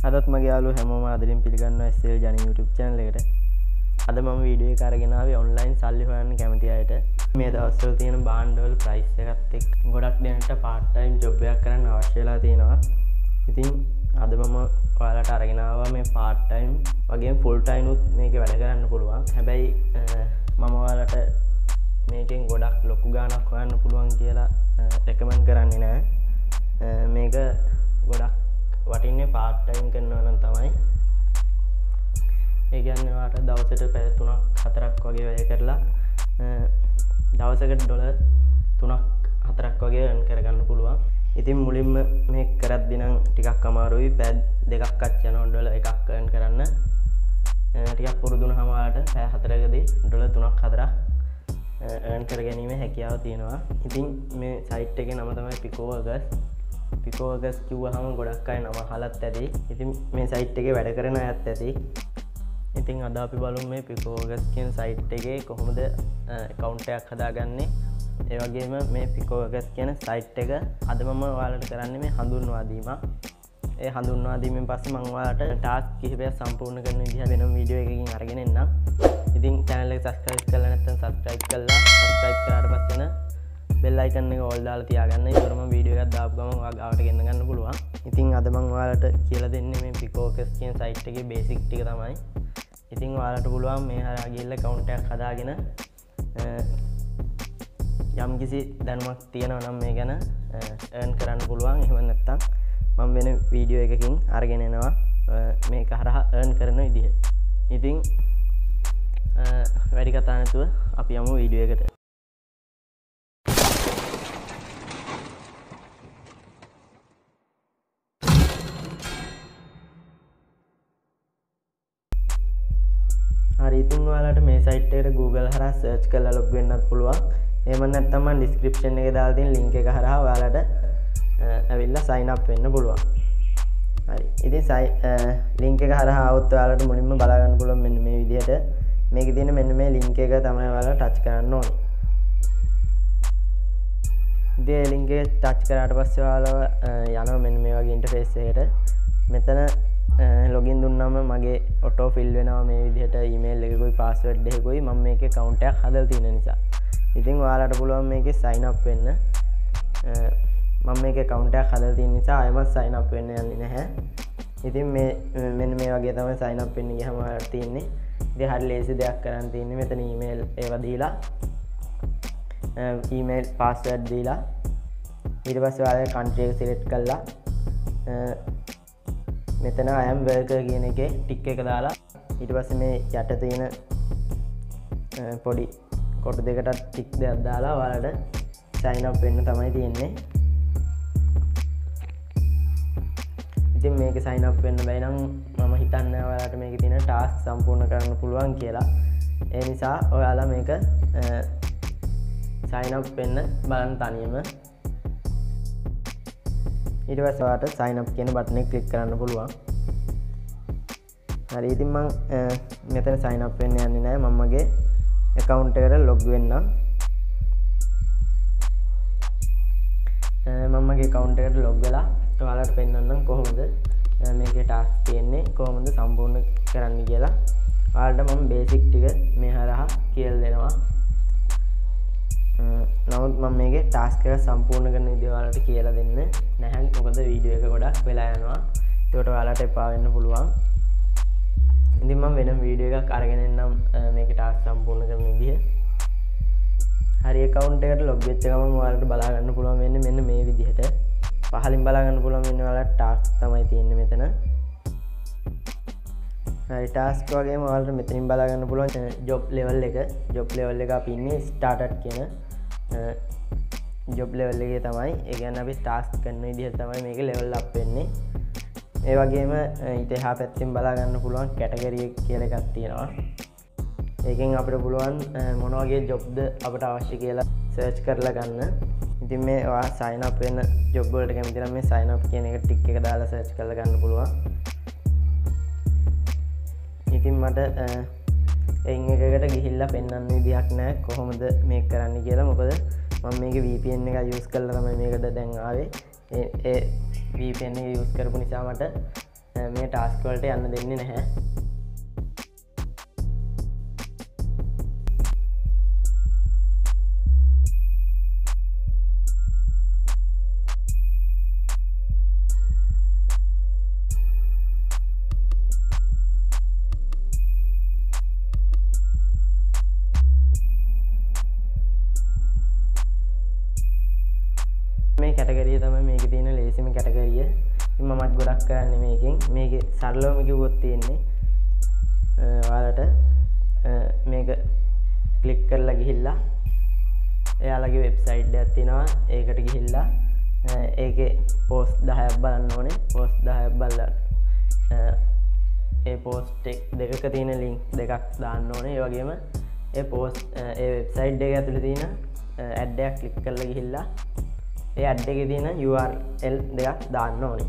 අදත් මගේ යාළුවෝ හැමෝම ආදරෙන් පිළිගන්නවා SL ජන YouTube channel එකට. අද මම වීඩියෝ එක අරගෙන ආවේ ඔන්ලයින් සල්ලි හොයන්න කැමති අයට මේ දවස්වල තියෙන භාණ්ඩවල ප්‍රයිස් එකත් එක්ක ගොඩක් දෙනෙක්ට part time job එකක් කරන්න අවශ්‍ය වෙලා තියෙනවා. ඉතින් අද මම ඔයාලට අරගෙන ආවා මේ part time වගේම full time උත් මේකේ වැඩ කරන්න පුළුවන්. හැබැයි මම ඔයාලට මේකෙන් ගොඩක් ලොකු ගාණක් හොයන්න පුළුවන් කියලා recommend කරන්නේ නැහැ. මේක ගොඩක් වටින්නේ part time කරනවා නම් තමයි. ඒ කියන්නේ ඔයාලට දවසට පැය 3ක් 4ක් වගේ වැඩ කරලා දවසකට ඩොලර් 3ක් 4ක් වගේ earn කරගන්න පුළුවන්. ඉතින් මුලින්ම මේක කරද්දී නම් ටිකක් අමාරුයි. පැය 2ක්වත් යනවා ඩොලර් 1ක් earn කරන්න. ටිකක් පුරුදු වුණාම ඔයාලට පැය 4කදී ඩොලර් 3ක් 4ක් earn කරගැනීමේ හැකියාව තියෙනවා. ඉතින් මේ site එකේ නම තමයි Pico Workers කිව්වහම ගොඩක් අය නම අහලත් ඇති. ඉතින් මේ site එකේ වැඩ කරන අයත් ඇති. ඉතින් අද අපි බලමු මේ Pico Workers කියන site එකේ කොහොමද account එකක් හදාගන්නේ. ඒ වගේම මේ Pico Workers කියන site එක අද මම ඔයාලට කරන්නේ මේ හඳුන්වා දීමක්. ඒ හඳුන්වා දීමෙන් පස්සේ මම ඔයාලට task කිහිපයක් සම්පූර්ණ කරන විදිහ වෙනම වීඩියෝ එකකින් අරගෙන එන්නම්. ඉතින් channel එක subscribe කරලා නැත්නම් subscribe කරලා subscribe කරාට පස්සේ bell icon එක all දාලා තියාගන්න. ඒකවල මම වීඩියෝ එකක් දාපු ගමන් ඔයා ගාවට ගෙන්න ගන්න පුළුවන්. ඉතින් අද මම ඔයාලට කියලා දෙන්නේ මේ Pico Workers කියන site එකේ basic ටික තමයි. ඉතින් ඔයාලට පුළුවන් මේ හරහා ගිහිල්ලා account එකක් හදාගෙන යම් කිසි දැනුමක් තියෙනවා නම් මේ ගැන earn කරන්න පුළුවන්. එහෙම නැත්නම් මම වෙන වීඩියෝ එකකින් අරගෙන එනවා මේක හරහා earn කරන විදිහ. ඉතින් වැඩි කතා නැතුව අපි යමු වීඩියෝ එකට. හරි, ඉතින් ඔයාලට මේ site එකට Google හරහා search කරලා log වෙන්නත් පුළුවන්. එහෙම නැත්නම් මම description එකේ දාලා තියෙන link එක හරහා ඔයාලට ඇවිල්ලා sign up වෙන්න පුළුවන්. හරි, ඉතින් link එක හරහා આવුත් ඔයාලට මුලින්ම බලා ගන්න පුළුවන් මෙන්න මේ විදිහට. මේකේ තියෙන මෙන්න මේ link එක තමයි ඔයාලා touch කරන්න ඕනේ. ඉතින් link එක touch කරාට පස්සේ ඔයාලව යනවා මෙන්න මේ වගේ interface එකකට. මෙතන login දුන්නාම මගේ auto fill වෙනවා මේ විදිහට email එකකුයි password එකකුයි මම මේකේ account එකක් හදලා තියෙන නිසා. ඉතින් ඔයාලට පුළුවන් මේකේ sign up වෙන්න. මම මේකේ account එකක් හදලා තියෙන නිසා ආයෙමත් sign up වෙන්න යන්නේ නැහැ. ඉතින් මෙන්න මේ වගේ තමයි sign up වෙන්න ගියාම ඔයාලට තියෙන්නේ. ඉතින් හරි ලේසි දෙයක් කරන්න තියෙන්නේ මෙතන email ඒවා දීලා email password දීලා ඊට පස්සේ ඔයාලගේ country එක select කරලා මෙතන I am worker කියන එකේ ටික් එක දාලා ඊට පස්සේ මේ යට තියෙන පොඩි කොටු දෙකට ටික් දෙකක් දාලා ඔයාලට sign up වෙන්න තමයි තියෙන්නේ. ඉතින් මේක sign up වෙන්න බැයි නම් මම හිතන්නේ ඔයාලට මේකේ තියෙන task සම්පූර්ණ කරන්න පුළුවන් කියලා. ඒ නිසා ඔයාලා මේක sign up වෙන්න බලන්න තනියම. ඊට පස්සේ ඔයාලට sign up කියන බටන් එක ක්ලික් කරන්න පුළුවන්. හරි, ඉතින් මම මෙතන sign up වෙන්න යන්නේ නැහැ. මම මගේ account එකට log වෙන්නම්. මම මගේ account එකට log වෙලා ඔයාලට පෙන්නන්නම් කොහොමද මේකේ task තියෙන්නේ, කොහොමද සම්පූර්ණ කරන්න කියලා. ඔයාලට මම basic ටික මේ හරහා කියලා දෙනවා. නමුත් මම මේකේ ටාස්ක් එක සම්පූර්ණ කරන විදිහ ඔයාලට කියලා දෙන්න නැහැ. මොකද වීඩියෝ එක ගොඩක් වෙලා යනවා. ඒකට ඔයාලට එපා වෙන්න පුළුවන්. ඉතින් මම වෙනම වීඩියෝ එකක් අරගෙන එන්නම් මේකේ ටාස්ක් සම්පූර්ණ කරන විදිහ. හරි, account එකට log වෙච්ච ගමන් ඔයාලට බලා ගන්න පුළුවන් වෙන්නේ මෙන්න මේ විදිහට. පහලින් බලා ගන්න පුළුවන් වෙන්නේ ඔයාලට ටාස්ක් තමයි තියෙන්නේ මෙතන. හරි, ටාස්ක් වගේම ඔයාලට මෙතනින් බලා ගන්න පුළුවන් job level එක. job level එක අපි ඉන්නේ started කියන job level එකේ තමයි. ඒ කියන්නේ අපි ටාස්ක් කරන විදිහ තමයි මේක level up වෙන්නේ. ඒ වගේම ඊට එහා පැත්තෙන් බලා ගන්න පුළුවන් category කියලා එකක් තියෙනවා. ඒකෙන් අපිට පුළුවන් මොන වගේ jobද අපිට අවශ්‍ය කියලා search කරලා ගන්න. ඉතින් මේ ඔයා sign up වෙන job වලට කැමති නම් මේ sign up කියන එක ටික් එක දාලා search කරලා ගන්න පුළුවන්. ඉතින් මට එයින් එකකට ගිහිල්ලා පෙන්වන්න විදියක් නැහැ කොහොමද මේක කරන්න කියලා. මොකද මම මේක VPN එක use කරලා තමයි මේකට දැන් ආවේ. ඒ VPN එක use කරපු නිසා මට මේ ටාස්ක් වලට යන්න දෙන්නේ නැහැ. මේ කැටගරිය තමයි මේකේ තියෙන ලේසිම කැටගරිය. ඉතින් මමත් ගොඩක් කරන්නේ මේකෙන්. මේකේ සරලවම කිව්වොත් තියෙන්නේ ඔයාලට මේක ක්ලික් කරලා ගිහිල්ලා එයාලගේ වෙබ්සයිට් එකක් තියෙනවා. ඒකට ගිහිල්ලා ඒකේ පෝස්ට් 10ක් බලන්න ඕනේ. පෝස්ට් 10ක් බලලා ඒ පෝස්ට් දෙකක තියෙන ලින්ක් දෙකක් දාන්න ඕනේ. ඒ වගේම ඒ පෝස්ට් ඒ වෙබ්සයිට් එක ඇතුලේ තියෙන ඇඩ් එකක් ක්ලික් කරලා ගිහිල්ලා ඒ ඇඩ් එකේ තියෙන URL දෙකක් දාන්න ඕනේ.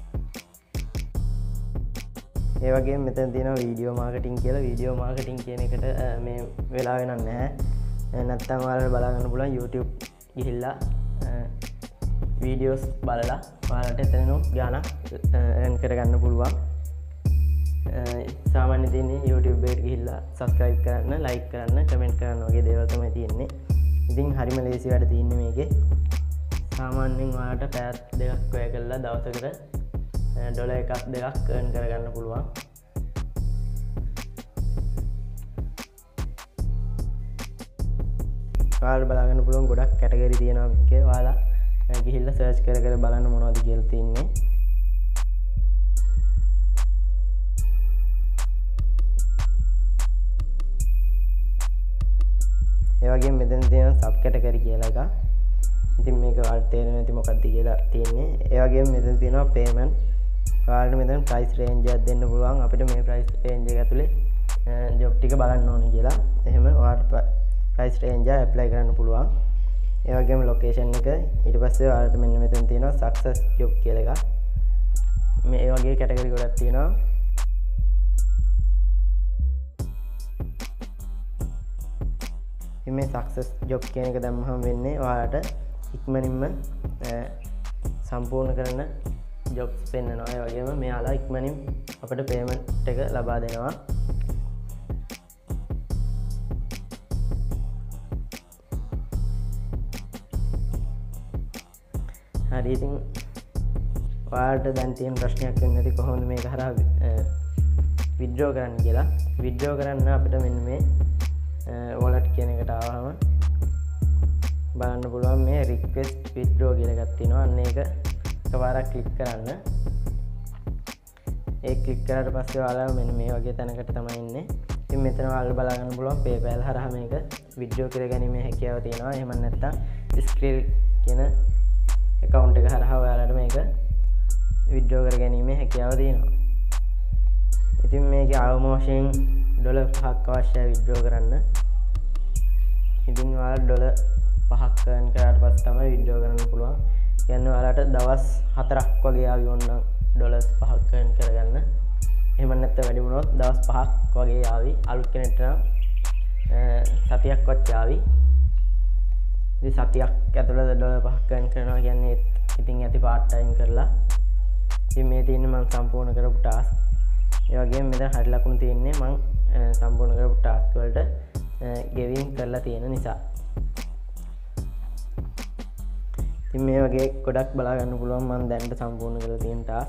ඒ වගේම මෙතන තියෙනවා වීඩියෝ මාකටිංగ్ කියලා. වීඩියෝ මාකටිංగ్ කියන එකට මේ වෙලා වෙනක් නැහැ. නැත්තම් ඔයාලට බලා ගන්න පුළුවන් YouTube ගිහිල්ලා වීඩියෝස් බලලා ඔයාලට එතනම ගාණක් earn කරගන්න පුළුවන්. සාමාන්‍ය තියෙන්නේ YouTube එකට ගිහිල්ලා subscribe කරන්න, like කරන්න, comment කරන්න වගේ දේවල් තමයි තියෙන්නේ. ඉතින් හරිම ලේසි වැඩ තියෙන්නේ මේකේ. සාමාන්‍යයෙන් ඔයාලට පැය දෙකක් වැය කරලා දවසකට ඩොලර් එකක් දෙකක් earn කරගන්න පුළුවන්. ඔයාලට බලා ගන්න පුළුවන් ගොඩක් කැටගරි තියෙනවා මේකේ. ඔයාලා ගිහිල්ලා සර්ච් කර කර බලන්න මොනවද කියලා තියෙන්නේ. ඒ වගේම මෙතන තියෙන සබ් කැටගරි කියලා එකක්. ඉතින් මේක ඔයාලට තේරෙන්නේ නැති මොකක්ද කියලා තියෙන්නේ. ඒ වගේම මෙතන තියෙනවා පේමන්ට්. ඔයාලට මෙතන ප්‍රයිස් රේන්ජ් එකක් දෙන්න පුළුවන්. අපිට මේ ප්‍රයිස් රේන්ජ් එක ඇතුලේ ජොබ් ටික බලන්න ඕනේ කියලා. එහෙම ඔයාලට ප්‍රයිස් රේන්ජ් එක ඇප්ලයි කරන්න පුළුවන්. ඒ වගේම ලොකේෂන් එක ඊට පස්සේ ඔයාලට මෙන්න මෙතන තියෙනවා සක්සස් ජොබ් කියලා එකක්. මේ ඒ වගේ කැටගරි ගොඩක් තියෙනවා. මේ සක්සස් ජොබ් කියන එක දැම්මහම වෙන්නේ ඔයාලට ඉක්මනින්ම සම්පූර්ණ කරන ජොබ්ස් පෙන්වනවා. ඒ වගේම මෙයාලා ඉක්මනින් අපිට පේමන්ට් එක ලබා දෙනවා. හරි ඉතින් ඔයාලට දැන් තියෙන ප්‍රශ්නයක් වෙන්නේ නැති කොහොමද මේක හරහා විත්ඩ්‍රෝ කරන්න කියලා. විත්ඩ්‍රෝ කරන්න අපිට මෙන්න මේ wallet කියන එකට ආවම බලන්න පුළුවන් මේ request withdraw කියලා එකක් තියෙනවා. අන්න ඒක එකපාරක් ක්ලික් කරන්න. ඒ ක්ලික් කරාට පස්සේ ඔයාලා මෙන්න මේ වගේ තැනකට තමයි ඉන්නේ. ඉතින් මෙතන ඔයාලට බලා ගන්න පුළුවන් PayPal හරහා මේක withdraw කරගැනීමේ හැකියාව තියෙනවා. එහෙම නැත්නම් Skrill කියන account එක හරහා ඔයාලට මේක withdraw කරගැනීමේ හැකියාව තියෙනවා. ඉතින් මේකේ අවම වශයෙන් ඩොලර් 5ක් අවශ්‍යයි withdraw කරන්න. ඉතින් ඔයාලා ඩොලර් 5ක් earn කරාට පස්සේ තමයි withdraw කරන්න පුළුවන්. කියන්නේ ඔයාලට දවස් 4ක් වගේ ආවි ඕනනම් ඩොලර් 5ක් earn කරගන්න. එහෙම නැත්නම් වැඩි වුණොත් දවස් 5ක් වගේ ආවි. අලුත් කෙනෙක්ට නම් සතියක්වත් ආවි. ඉතින් සතියක් ඇතුළත ඩොලර් 5ක් earn කරනවා කියන්නේ ඉතින් ඇති part time කරලා. ඉතින් මේ තියෙන්නේ මම සම්පූර්ණ කරපු task. ඒ වගේම මෙතන හරි ලකුණු තියෙන්නේ මම සම්පූර්ණ කරපු task වලට ගෙවින් කරලා තියෙන නිසා. ඉතින් මේ වගේ ගොඩක් බලා ගන්න පුළුවන් මම දැනට සම්පූර්ණ කරලා තියෙන task.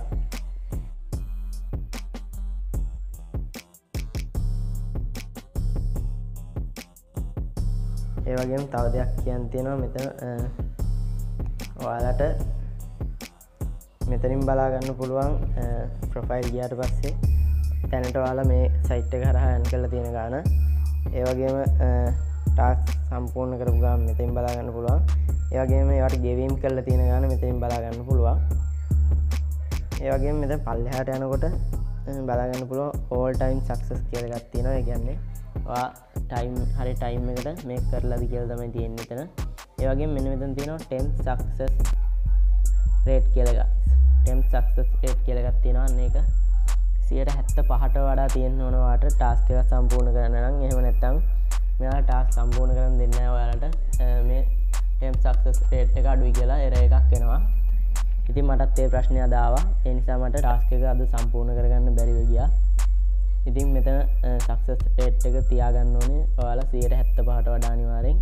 ඒ වගේම තව දෙයක් කියන්න තියෙනවා මෙතන ඔයාලට මෙතනින් බලා ගන්න පුළුවන් ප්‍රොෆයිල් ගියාට පස්සේ දැනට ඔයාලා මේ සයිට් එක හරහා එන් කරලා තියෙන ගාන. ඒ වගේම ටාස්ක් සම්පූර්ණ කරපු ගාන මෙතනින් බලා ගන්න පුළුවන්. ඒ වගේම ඒවට ගෙවීම් කරලා තියෙන ගාන මෙතනින් බලා ගන්න පුළුවන්. ඒ වගේම මෙතන පල්ලෙහාට යනකොට බලා ගන්න පුළුවන් all time success කියලා එකක් තියෙනවා. ඒ කියන්නේ ඔයා හරි ටයිම් එකට මේක කරලාද කියලා තමයි තියෙන්නේ එතන. ඒ වගේම මෙන්න මෙතන තියෙනවා 10 success rate කියලා එකක්. 10 success rate කියලා එකක් තියෙනවා. අන්න ඒක 75ට වඩා තියෙන්න ඕන ඔයාලට ටාස්ක් එක සම්පූර්ණ කරන්න නම්. එහෙම නැත්නම් මෙයාලා ටාස්ක් සම්පූර්ණ කරන්න දෙන්නේ නැහැ ඔයාලට. මේ 10 success rate එක අඩුයි කියලා error එකක් එනවා. ඉතින් මටත් ඒ ප්‍රශ්නය අද ආවා. ඒ නිසා මට ටාස්ක් එක අද සම්පූර්ණ කරගන්න බැරිව ගියා. ඉතින් මෙතන සක්සස් රේට් එක තියාගන්න ඕනේ ඔයාලා 75ට වඩා අනිවාර්යෙන්.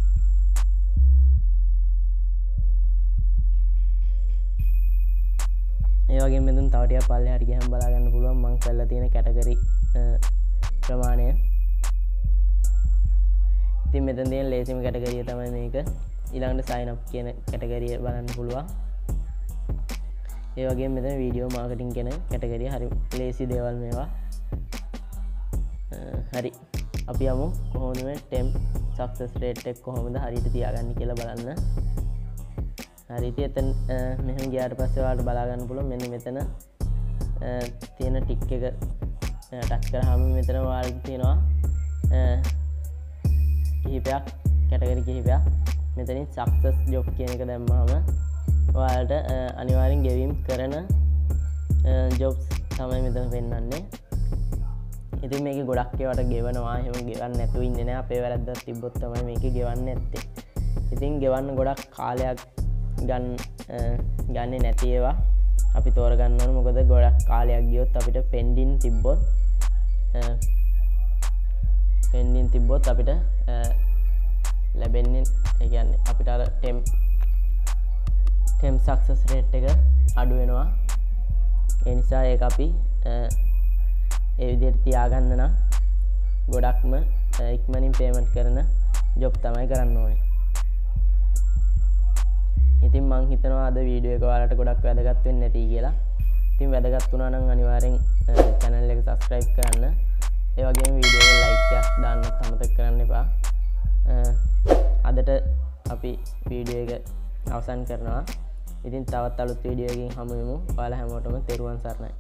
ඒ වගේම මෙතන තව ටිකක් පල්ලෙහාට ගියම බලා ගන්න පුළුවන් මම කරලා තියෙන කැටගරි ප්‍රමාණය. ඉතින් මෙතන තියෙන ලේසිම කැටගරිය තමයි මේක. ඊළඟට sign up කියන කැටගරිය බලන්න පුළුවන්. ඒ වගේම මෙතන වීඩියෝ මාකටිං කියන කැටගරිය හරි ලේසි දේවල් මේවා. හරි. අපි යමු කොහොමද මේ temp success rate එක කොහොමද හරියට තියාගන්නේ කියලා බලන්න. හරි ඉතින් එතන මෙහෙම ගියාට පස්සේ ඔයාලට බලා ගන්න පුළුවන් මෙන්න මෙතන තියෙන ටික් එක ටච් කරාම මෙතන ඔයාලට තියෙනවා කිහිපයක් කැටගරි කිහිපයක්. මෙතනින් සක්සස් ජොබ් කියන එක දැම්මම ඔයාලට අනිවාර්යෙන් ගෙවීම් කරන ජොබ්ස් තමයි මෙතන පෙන්වන්නේ. ඉතින් මේකේ ගොඩක් ඒවාට ගෙවනවා. එහෙම ගෙවන්න නැතුව ඉන්නේ නැහැ. අපේ වැරද්දක් තිබ්බොත් තමයි මේකේ ගෙවන්නේ නැත්තේ. ඉතින් ගෙවන්න ගොඩක් කාලයක් ගන්නේ නැති ඒවා අපි තෝරගන්න ඕනේ. මොකද ගොඩක් කාලයක් ගියොත් අපිට පෙන්ඩින් තිබ්බොත් අපිට ලැබෙන්නේ ඒ කියන්නේ අපිට අර temp success rate එක අඩු වෙනවා. ඒ නිසා ඒක අපි ඒ විදිහට තියාගන්න නම් ගොඩක්ම ඉක්මනින් පේමන්ට් කරන ජොබ් තමයි කරන්න ඕනේ. ඉතින් මං හිතනවා අද වීඩියෝ එක ඔයාලට ගොඩක් වැදගත් වෙන්නේ නැති කියලා. ඉතින් වැදගත් වුණා නම් අනිවාර්යෙන් channel එක subscribe කරන්න. ඒ වගේම වීඩියෝ එක like එකක් දාන්නත් අමතක කරන්න එපා. අදට අපි වීඩියෝ එක අවසන් කරනවා. ඉතින් තවත් අලුත් වීඩියෝ එකකින් හමු වෙමු. ඔයාලා හැමෝටම තෙරුවන් සරණයි.